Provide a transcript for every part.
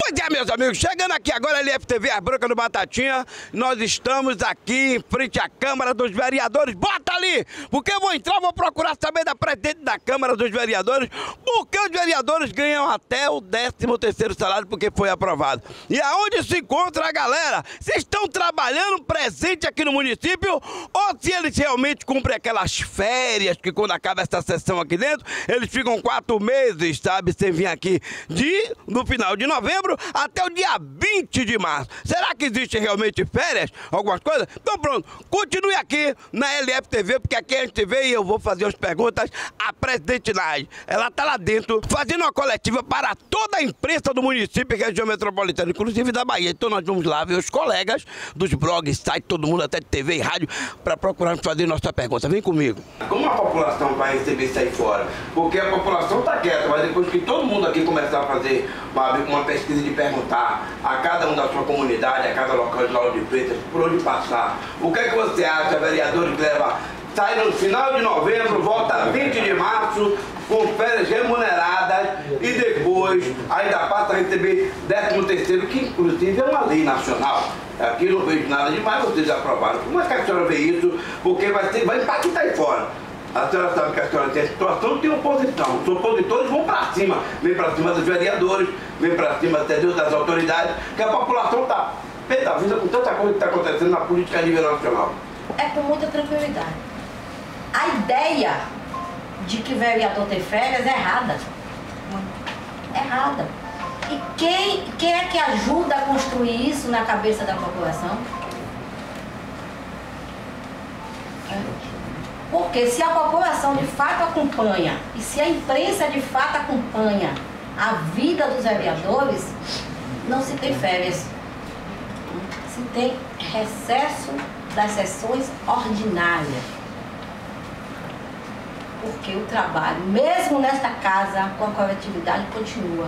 Pois é, meus amigos, chegando aqui agora, LFTV As Brancas do Batatinha, nós estamos aqui em frente à Câmara dos Vereadores. Bota ali, porque eu vou entrar, vou procurar saber da presidente da Câmara dos Vereadores, porque os vereadores ganham até o 13º salário, porque foi aprovado. E aonde se encontra a galera? Vocês estão trabalhando presente aqui no município, ou se eles realmente cumprem aquelas férias, que quando acaba essa sessão aqui dentro, eles ficam 4 meses, sabe, sem vir aqui no final de novembro até o dia 20 de março. Será que existe realmente férias? Algumas coisas? Então pronto, continue aqui na LFTV, porque aqui a gente vê e eu vou fazer as perguntas à presidente Nádia. Ela está lá dentro fazendo uma coletiva para toda a imprensa do município e região metropolitana, inclusive da Bahia. Então nós vamos lá ver os colegas dos blogs, sites, todo mundo até de TV e rádio, para procurar fazer nossa pergunta. Vem comigo. Como a população vai receber isso aí fora? Porque a população está quieta, mas depois que todo mundo aqui começar a fazer uma pesquisa de perguntar a cada um da sua comunidade, a cada local de Lauro de Freitas, por onde passar, o que é que você acha, vereadores que leva, sai no final de novembro, volta 20 de março, com férias remuneradas e depois ainda passa a receber 13º, que inclusive é uma lei nacional. Aqui não vejo nada demais, vocês aprovaram. Como é que a senhora vê isso? Porque vai impactar aí fora. A senhora sabe que a senhora tem a situação, tem oposição. Os opositores vão para cima. Vem para cima dos vereadores, vem para cima das autoridades, que a população está pé da vida com tanta coisa que está acontecendo na política a nível nacional. É com muita tranquilidade. A ideia de que vereador tem férias é errada. Errada. E quem é que ajuda a construir isso na cabeça da população? Porque se a população de fato acompanha, e se a imprensa de fato acompanha a vida dos vereadores, não se tem férias. Se tem recesso das sessões ordinárias. Porque o trabalho, mesmo nesta casa, com a coletividade, continua.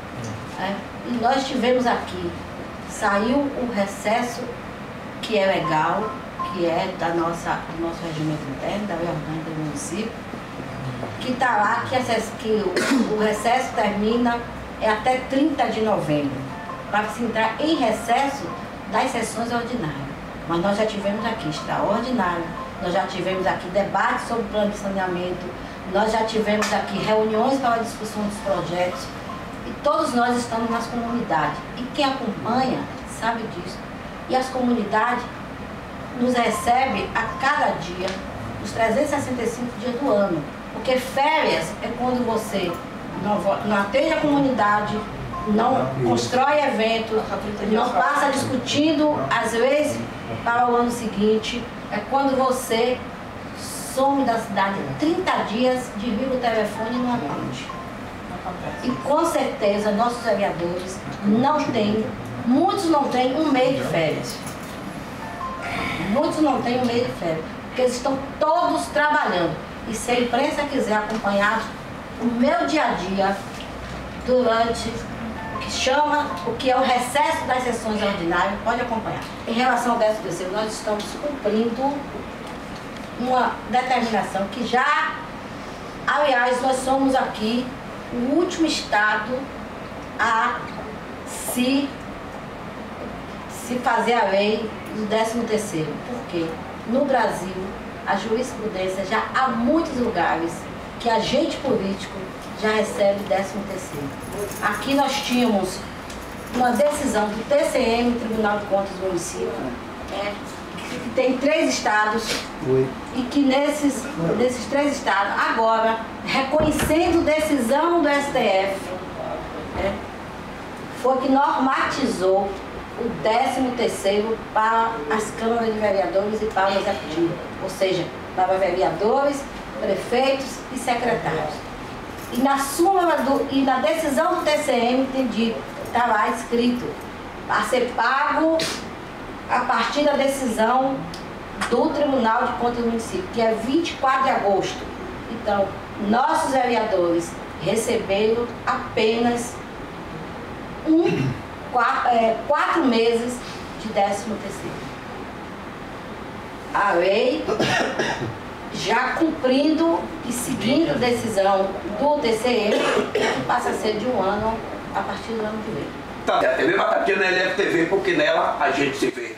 E nós tivemos aqui, saiu o recesso, que é legal, que é do nosso regimento interno, da lei orgânica do município, que está lá que o recesso termina até 30 de novembro, para se entrar em recesso das sessões ordinárias. Mas nós já tivemos aqui extraordinário, nós já tivemos aqui debates sobre o plano de saneamento, nós já tivemos aqui reuniões para a discussão dos projetos, e todos nós estamos nas comunidades. E quem acompanha sabe disso. E as comunidades nos recebem a cada dia, os 365 dias do ano. Porque férias é quando você não atende a comunidade, não constrói eventos, não passa discutindo, às vezes, para o ano seguinte. É quando você some da cidade 30 dias, desliga o telefone e não atende. E com certeza nossos vereadores não têm, muitos não têm um mês de férias. Muitos não têm um mês de férias, porque eles estão todos trabalhando. E se a imprensa quiser acompanhar o meu dia a dia durante o que é o recesso das sessões ordinárias, pode acompanhar. Em relação ao 13º, nós estamos cumprindo uma determinação que já, aliás, nós somos aqui o último estado a se fazer a lei do 13º. Porque no Brasil, a jurisprudência já há muitos lugares que agente político já recebe 13º. Aqui nós tínhamos uma decisão do TCM, Tribunal de Contas do Município, que tem 3 estados, e que nesses 3 estados, agora, reconhecendo decisão do STF, foi que normatizou o 13º para as câmaras de vereadores e para o executivo, ou seja, para vereadores, prefeitos e secretários. E na decisão do TCM tem dito, está lá escrito, a ser pago a partir da decisão do Tribunal de Contas do Município, que é 24 de agosto. Então, nossos vereadores receberam apenas 4 meses de 13º. A lei, já cumprindo e seguindo a decisão do TCM, passa a ser de 1 ano a partir do ano que vem. É a TV Batatinha na LFTV, porque nela a gente se vê.